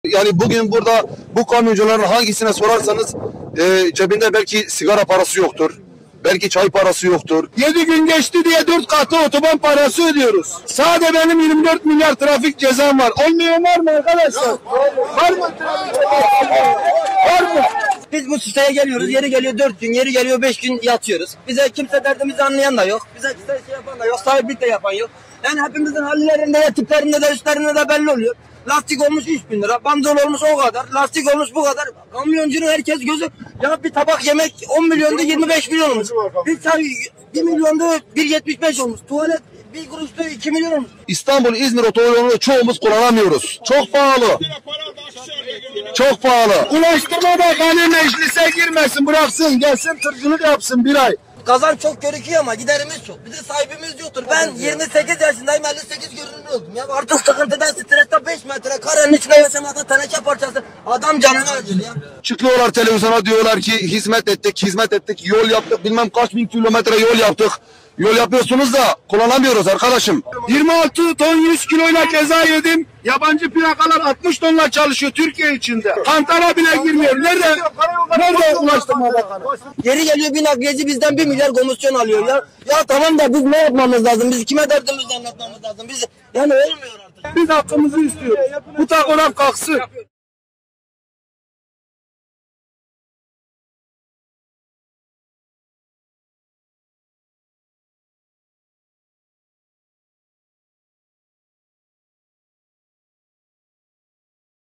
Yani bugün burada bu kamyoncuların hangisine sorarsanız cebinde belki sigara parası yoktur. Belki çay parası yoktur. 7 gün geçti diye 4 katı otoban parası ödüyoruz. Sadece benim 24 milyar trafik cezam var. Olmayan var mı arkadaşlar? Var mı? Var mı? Biz bu siteye geliyoruz, yeri geliyor 4 gün, yeri geliyor 5 gün yatıyoruz. Bize kimse derdimizi anlayan da yok. Bize kimse şey yapan da yok, sahiplik de yapan yok. Yani hepimizin hallerinde de, tiplerinde de, üstlerinde de belli oluyor. Lastik olmuş 3.000 lira, bandol olmuş o kadar, lastik olmuş bu kadar. Kamyoncunun herkes gözü, ya bir tabak yemek 10 milyonda 25 milyon olmuş. Bir çay 1 milyonda 1.75 olmuş. Tuvalet bir kuruşta 2 milyon olmuş. İstanbul-İzmir otoyolunu çoğumuz kullanamıyoruz. Çok pahalı. Çok pahalı. Ulaştırma Bakanı meclise girmesin, bıraksın, gelsin tırcılık yapsın bir ay. Kazan çok görüküyor ama giderimiz çok. Bir de sahibimiz yoktur. Ben 28 yaşındayım, 58 görünümlü oldum ya. Artık sıkıntıdan, stresten 5 metre karenin içine yaşamakta teneke parçası. Adam canını acır ya. Çıkıyorlar televizyona diyorlar ki hizmet ettik, yol yaptık, bilmem kaç bin kilometre yol yaptık. Yol yapıyorsunuz da kullanamıyoruz arkadaşım. 26 ton 100 kiloyla ceza yedim. Yabancı plakalar 60 tonla çalışıyor Türkiye içinde. Kantara bile girmiyor. Nerede Ulaştırma Bakanı? Geri geliyor bir nakliyeci bizden 1 milyar komisyon alıyor ya. Ya tamam da biz ne yapmamız lazım? Biz kime derdimizi anlatmamız lazım? Biz yani olmuyor artık. Biz hakkımızı istiyoruz. Bu takılan kalksın.